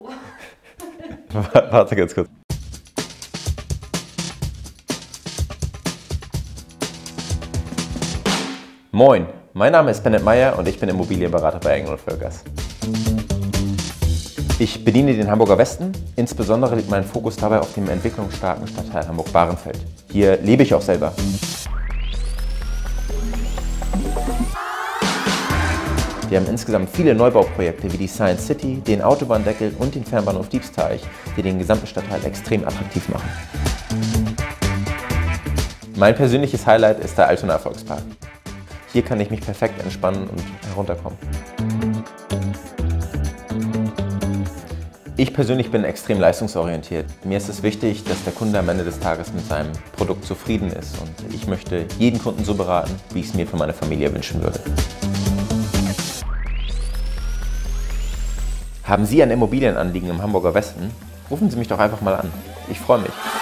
Warte ganz kurz. Moin, mein Name ist Bennett Meyer und ich bin Immobilienberater bei Engel & Völkers. Ich bediene den Hamburger Westen, insbesondere liegt mein Fokus dabei auf dem entwicklungsstarken Stadtteil Hamburg-Bahrenfeld. Hier lebe ich auch selber. Wir haben insgesamt viele Neubauprojekte wie die Science City, den Autobahndeckel und den Fernbahnhof Diebsteich, die den gesamten Stadtteil extrem attraktiv machen. Mein persönliches Highlight ist der Altona Volkspark. Hier kann ich mich perfekt entspannen und herunterkommen. Ich persönlich bin extrem leistungsorientiert. Mir ist es wichtig, dass der Kunde am Ende des Tages mit seinem Produkt zufrieden ist und ich möchte jeden Kunden so beraten, wie ich es mir für meine Familie wünschen würde. Haben Sie ein Immobilienanliegen im Hamburger Westen? Rufen Sie mich doch einfach mal an. Ich freue mich.